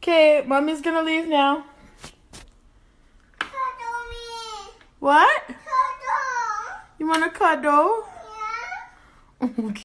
Okay, mommy's gonna leave now. Cuddle me. What? Cuddle. You wanna cuddle? Yeah. Okay.